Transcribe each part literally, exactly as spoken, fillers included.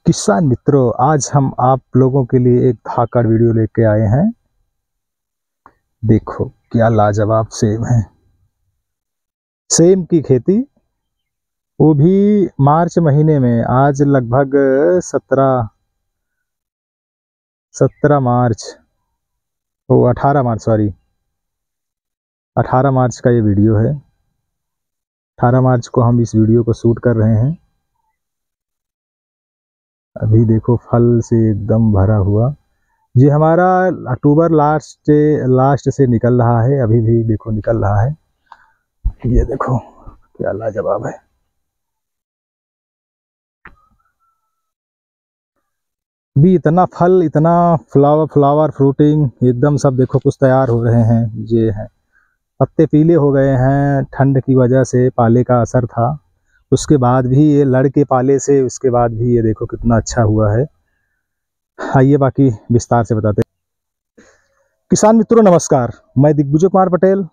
किसान मित्रों, आज हम आप लोगों के लिए एक धाकड़ वीडियो लेके आए हैं। देखो क्या लाजवाब सेब है। सेब की खेती, वो भी मार्च महीने में। आज लगभग सत्रह सत्रह मार्च, वो अठारह मार्च, सॉरी अठारह मार्च का ये वीडियो है। अठारह मार्च को हम इस वीडियो को शूट कर रहे हैं। अभी देखो फल से एकदम भरा हुआ। ये हमारा अक्टूबर लास्ट लास्ट से निकल रहा है। अभी भी देखो निकल रहा है। ये देखो क्या लाजवाब है। भी इतना फल, इतना फ्लावर फ्लावर फ्रूटिंग एकदम सब देखो कुछ तैयार हो रहे हैं। ये है, पत्ते पीले हो गए हैं, ठंड की वजह से पाले का असर था। उसके बाद भी ये लड़के पाले से, उसके बाद भी ये देखो कितना अच्छा हुआ है। आइए बाकी विस्तार से बताते हैं। किसान मित्रों नमस्कार, मैं दिग्विजय कुमार पटेल,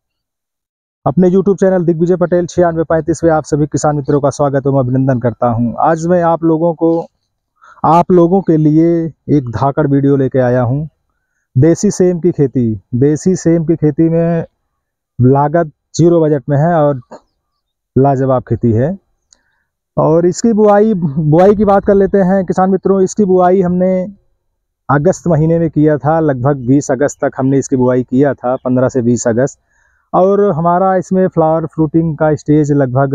अपने यूट्यूब चैनल दिग्विजय पटेल छियानवे पैंतीस में आप सभी किसान मित्रों का स्वागत एवं अभिनंदन करता हूं। आज मैं आप लोगों को आप लोगों के लिए एक धाकड़ वीडियो लेके आया हूं। देसी सेम की खेती। देसी सेम की खेती में लागत जीरो बजट में है और लाजवाब खेती है। और इसकी बुआई बुआई की बात कर लेते हैं किसान मित्रों। इसकी बुआई हमने अगस्त महीने में किया था। लगभग बीस अगस्त तक हमने इसकी बुआई किया था, पंद्रह से बीस अगस्त। और हमारा इसमें फ्लावर फ्रूटिंग का स्टेज लगभग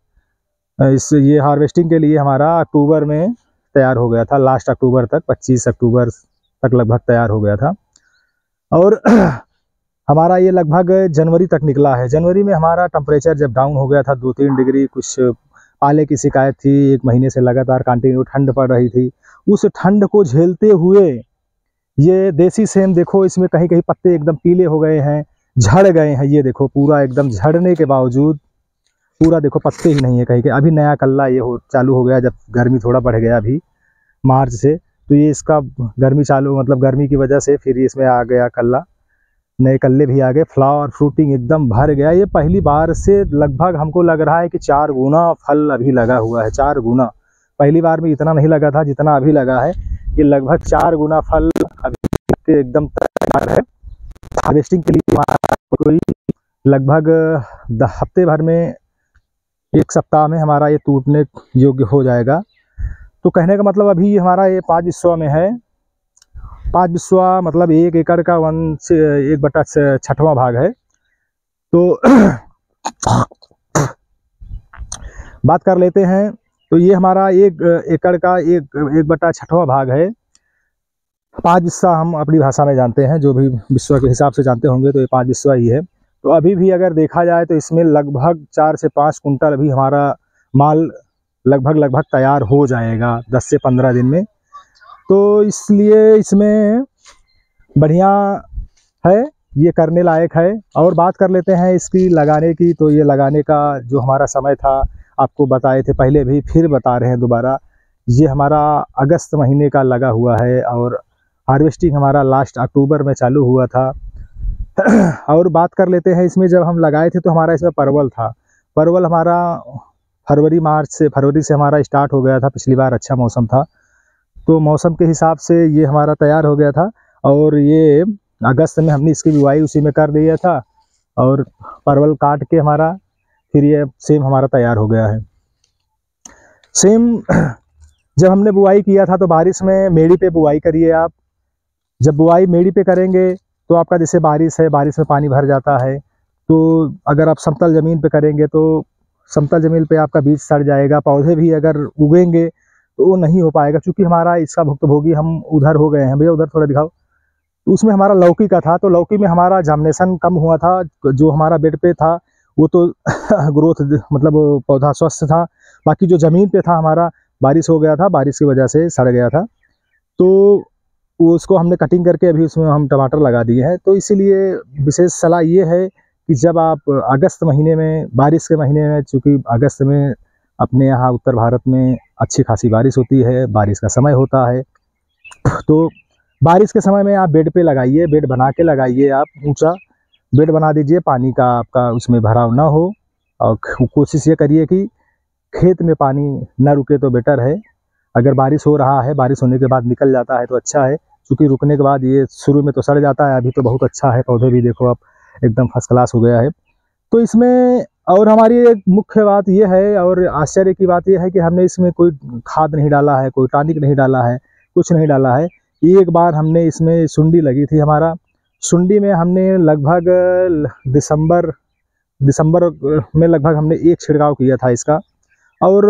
इस ये हार्वेस्टिंग के लिए हमारा अक्टूबर में तैयार हो गया था। लास्ट अक्टूबर तक, पच्चीस अक्टूबर तक लगभग तैयार हो गया था। और हमारा ये लगभग जनवरी तक निकला है। जनवरी में हमारा टेम्परेचर जब डाउन हो गया था दो तीन डिग्री, कुछ पाले की शिकायत थी। एक महीने से लगातार कंटिन्यू ठंड पड़ रही थी। उस ठंड को झेलते हुए ये देसी सेम देखो, इसमें कहीं कहीं पत्ते एकदम पीले हो गए हैं, झड़ गए हैं। ये देखो पूरा एकदम झड़ने के बावजूद पूरा देखो पत्ते ही नहीं है कहीं के। अभी नया कल्ला ये हो चालू हो गया, जब गर्मी थोड़ा बढ़ गया अभी मार्च से, तो ये इसका गर्मी चालू, मतलब गर्मी की वजह से फिर इसमें आ गया कल्ला, नए कल्ले भी आ गए। फ्लावर फ्रूटिंग एकदम भर गया। ये पहली बार से लगभग हमको लग रहा है कि चार गुना फल अभी लगा हुआ है। चार गुना, पहली बार में इतना नहीं लगा था जितना अभी लगा है। ये लगभग चार गुना फल अभी एकदम तैयार है हार्वेस्टिंग के लिए। कोई लगभग हफ्ते भर में, एक सप्ताह में हमारा ये टूटने योग्य हो जाएगा। तो कहने का मतलब अभी हमारा ये पाँच बिस्वा में है। पाँच बिस्वा मतलब एक एकड़ का वन से एक बटा छठवां भाग है। तो बात कर लेते हैं। तो ये हमारा एक एकड़ का एक एक बटा छठवां भाग है। पाँच बिस्वा हम अपनी भाषा में जानते हैं, जो भी बिस्वा के हिसाब से जानते होंगे तो ये पाँच बिस्वा ही है। तो अभी भी अगर देखा जाए तो इसमें लगभग चार से पाँच कुंटल अभी हमारा माल लगभग लगभग तैयार हो जाएगा दस से पंद्रह दिन में। तो इसलिए इसमें बढ़िया है, ये करने लायक है। और बात कर लेते हैं इसकी लगाने की। तो ये लगाने का जो हमारा समय था, आपको बताए थे पहले भी, फिर बता रहे हैं दोबारा। ये हमारा अगस्त महीने का लगा हुआ है और हार्वेस्टिंग हमारा लास्ट अक्टूबर में चालू हुआ था। और बात कर लेते हैं इसमें, जब हम लगाए थे तो हमारा इसमें परवल था। परवल हमारा फरवरी मार्च से फरवरी से हमारा स्टार्ट हो गया था। पिछली बार अच्छा मौसम था, तो मौसम के हिसाब से ये हमारा तैयार हो गया था। और ये अगस्त में हमने इसकी बुआई उसी में कर दिया था और परवल काट के हमारा फिर ये सेम हमारा तैयार हो गया है। सेम जब हमने बुआई किया था तो बारिश में मेड़ी पे बुआई करिए आप। जब बुआई मेड़ी पे करेंगे तो आपका जैसे बारिश है, बारिश में पानी भर जाता है। तो अगर आप समतल ज़मीन पे करेंगे तो समतल ज़मीन पे आपका बीज सड़ जाएगा। पौधे भी अगर उगेंगे तो वो नहीं हो पाएगा, क्योंकि हमारा इसका भुक्तभोगी हम उधर हो गए हैं। भैया उधर थोड़ा दिखाओ। तो उसमें हमारा लौकी का था, तो लौकी में हमारा जार्मिनेशन कम हुआ था। जो हमारा बेड पे था वो तो ग्रोथ मतलब पौधा स्वस्थ था। बाकी जो ज़मीन पे था हमारा, बारिश हो गया था, बारिश की वजह से सड़ गया था। तो वो उसको हमने कटिंग करके अभी उसमें हम टमाटर लगा दिए हैं। तो इसीलिए विशेष सलाह ये है कि जब आप अगस्त महीने में, बारिश के महीने में, चूँकि अगस्त में अपने यहाँ उत्तर भारत में अच्छी खासी बारिश होती है, बारिश का समय होता है, तो बारिश के समय में आप बेड पे लगाइए, बेड बना के लगाइए। आप ऊंचा बेड बना दीजिए, पानी का आपका उसमें भराव ना हो। और कोशिश ये करिए कि खेत में पानी ना रुके तो बेटर है। अगर बारिश हो रहा है, बारिश होने के बाद निकल जाता है तो अच्छा है, क्योंकि रुकने के बाद ये शुरू में तो सड़ जाता है। अभी तो बहुत अच्छा है, पौधे भी देखो अब एकदम फर्स्ट क्लास हो गया है। तो इसमें और हमारी एक मुख्य बात ये है और आश्चर्य की बात ये है कि हमने इसमें कोई खाद नहीं डाला है, कोई टॉनिक नहीं डाला है, कुछ नहीं डाला है। एक बार हमने इसमें सुंडी लगी थी हमारा, सुंडी में हमने लगभग दिसंबर दिसंबर में लगभग हमने एक छिड़काव किया था इसका, और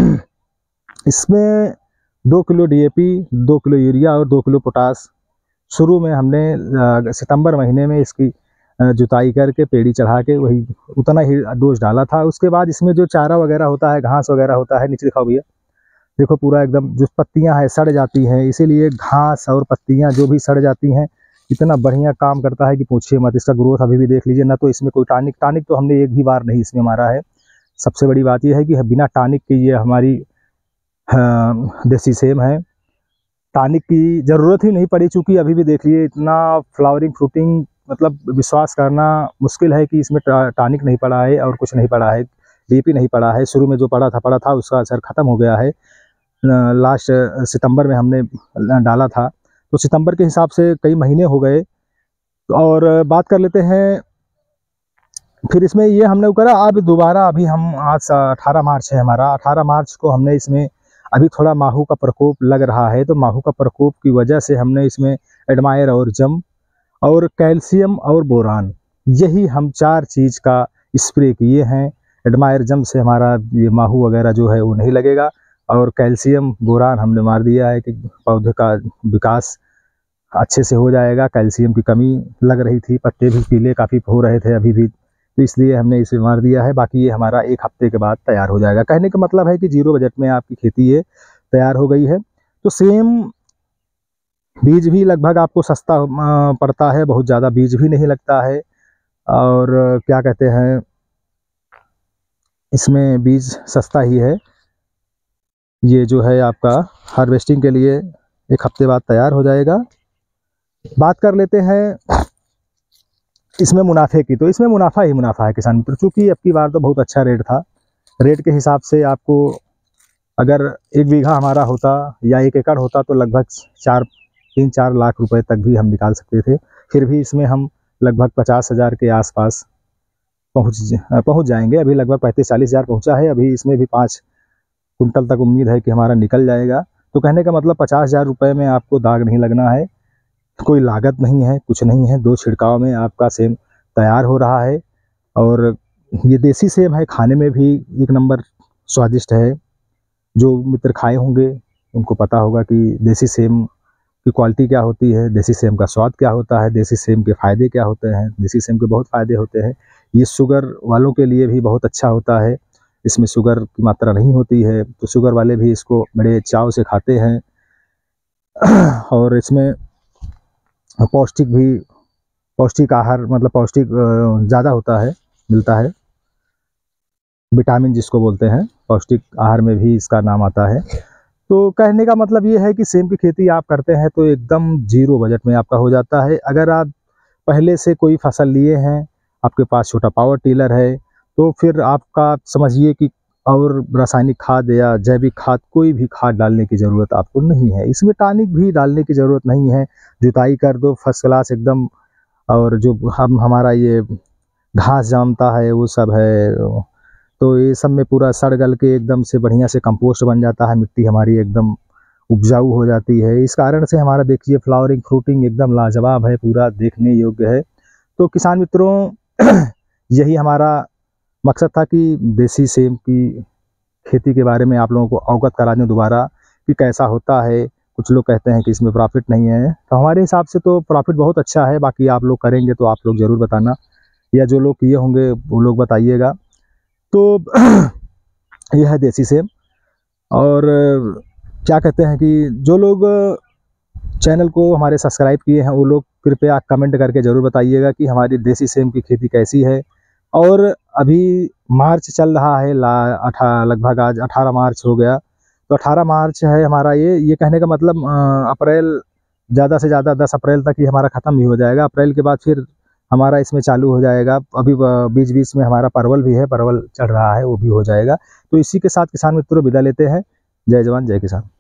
इसमें दो किलो डी ए पी, दो किलो यूरिया और दो किलो पोटास शुरू में हमने सितंबर महीने में इसकी जुताई करके पेड़ी चढ़ा के वही उतना ही डोज डाला था। उसके बाद इसमें जो चारा वगैरह होता है, घास वगैरह होता है, नीचे दिखाओ भैया, देखो पूरा एकदम जो पत्तियां हैं सड़ जाती हैं, इसीलिए घास और पत्तियां जो भी सड़ जाती हैं, इतना बढ़िया काम करता है कि पूछिए मत। इसका ग्रोथ अभी भी देख लीजिए ना, तो इसमें कोई टॉनिक टॉनिक तो हमने एक भी बार नहीं इसमें मारा है। सबसे बड़ी बात यह है कि बिना टॉनिक के ये हमारी देसी सेम है, टॉनिक की ज़रूरत ही नहीं पड़ी। चूँकि अभी भी देख लीजिए इतना फ्लावरिंग फ्रूटिंग, मतलब विश्वास करना मुश्किल है कि इसमें टॉनिक नहीं पड़ा है और कुछ नहीं पड़ा है, डीपी नहीं पड़ा है। शुरू में जो पड़ा था पड़ा था उसका असर ख़त्म हो गया है। लास्ट सितंबर में हमने डाला था, तो सितंबर के हिसाब से कई महीने हो गए। और बात कर लेते हैं फिर इसमें ये हमने करा, अब दोबारा अभी हम आज अठारह मार्च है हमारा, अठारह मार्च को हमने इसमें अभी थोड़ा माहू का प्रकोप लग रहा है, तो माहू का प्रकोप की वजह से हमने इसमें एडमायर और जम और कैल्शियम और बोरान, यही हम चार चीज़ का स्प्रे किए हैं। एडमायर जम से हमारा ये माहू वगैरह जो है वो नहीं लगेगा, और कैल्शियम बोरान हमने मार दिया है कि पौधे का विकास अच्छे से हो जाएगा। कैल्शियम की कमी लग रही थी, पत्ते भी पीले काफ़ी हो रहे थे अभी भी, तो इसलिए हमने इसे मार दिया है। बाकी ये हमारा एक हफ्ते के बाद तैयार हो जाएगा। कहने का मतलब है कि जीरो बजट में आपकी खेती ये तैयार हो गई है। तो सेम बीज भी लगभग आपको सस्ता पड़ता है, बहुत ज़्यादा बीज भी नहीं लगता है, और क्या कहते हैं इसमें बीज सस्ता ही है। ये जो है आपका हार्वेस्टिंग के लिए एक हफ्ते बाद तैयार हो जाएगा। बात कर लेते हैं इसमें मुनाफे की, तो इसमें मुनाफा ही मुनाफा है किसान मित्र। चूँकि अब की बार तो बहुत अच्छा रेट था, रेट के हिसाब से आपको अगर एक बीघा हमारा होता या एक एकड़ होता तो लगभग चार तीन चार लाख रुपए तक भी हम निकाल सकते थे। फिर भी इसमें हम लगभग पचास हज़ार के आसपास पहुंच पहुंच जाएंगे। अभी लगभग पैंतीस चालीस हज़ार पहुंचा है, अभी इसमें भी पाँच कुंटल तक उम्मीद है कि हमारा निकल जाएगा। तो कहने का मतलब पचास हज़ार रुपये में आपको दाग नहीं लगना है, कोई लागत नहीं है, कुछ नहीं है। दो छिड़काव में आपका सेम तैयार हो रहा है, और ये देसी सेम है, खाने में भी एक नंबर स्वादिष्ट है। जो मित्र खाए होंगे उनको पता होगा कि देसी सेम की क्वालिटी क्या होती है, देसी सेम का स्वाद क्या होता है, देसी सेम के फ़ायदे क्या होते हैं। देसी सेम के बहुत फ़ायदे होते हैं। ये शुगर वालों के लिए भी बहुत अच्छा होता है, इसमें शुगर की मात्रा नहीं होती है, तो शुगर वाले भी इसको बड़े चाव से खाते हैं। और इसमें पौष्टिक भी पौष्टिक आहार मतलब पौष्टिक ज़्यादा होता है, मिलता है, विटामिन जिसको बोलते हैं, पौष्टिक आहार में भी इसका नाम आता है। तो कहने का मतलब ये है कि सेम की खेती आप करते हैं तो एकदम जीरो बजट में आपका हो जाता है। अगर आप पहले से कोई फसल लिए हैं, आपके पास छोटा पावर टिलर है, तो फिर आपका समझिए कि और रासायनिक खाद या जैविक खाद कोई भी खाद डालने की ज़रूरत आपको नहीं है। इसमें टॉनिक भी डालने की ज़रूरत नहीं है, जुताई कर दो फर्स्ट क्लास एकदम। और जो हम हमारा ये घास जमता है वो सब है, तो ये सब में पूरा सड़ गल के एकदम से बढ़िया से कंपोस्ट बन जाता है, मिट्टी हमारी एकदम उपजाऊ हो जाती है। इस कारण से हमारा देखिए फ्लावरिंग फ्रूटिंग एकदम लाजवाब है, पूरा देखने योग्य है। तो किसान मित्रों यही हमारा मकसद था कि देसी सेम की खेती के बारे में आप लोगों को अवगत करा दें दोबारा कि कैसा होता है। कुछ लोग कहते हैं कि इसमें प्रॉफिट नहीं है, तो हमारे हिसाब से तो प्रॉफिट बहुत अच्छा है। बाकी आप लोग करेंगे तो आप लोग ज़रूर बताना, या जो लोग किए होंगे वो लोग बताइएगा। तो यह है देसी सेम। और क्या कहते हैं कि जो लोग चैनल को हमारे सब्सक्राइब किए हैं वो लोग कृपया कमेंट करके ज़रूर बताइएगा कि हमारी देसी सेम की खेती कैसी है। और अभी मार्च चल रहा है, ला अठा लगभग आज अठारह मार्च हो गया, तो अठारह मार्च है हमारा ये ये कहने का मतलब अप्रैल ज़्यादा से ज़्यादा दस अप्रैल तक ये हमारा ख़त्म भी हो जाएगा। अप्रैल के बाद फिर हमारा इसमें चालू हो जाएगा। अभी बीच बीच में हमारा परवल भी है, परवल चढ़ रहा है, वो भी हो जाएगा। तो इसी के साथ किसान मित्रों विदा लेते हैं। जय जवान जय किसान।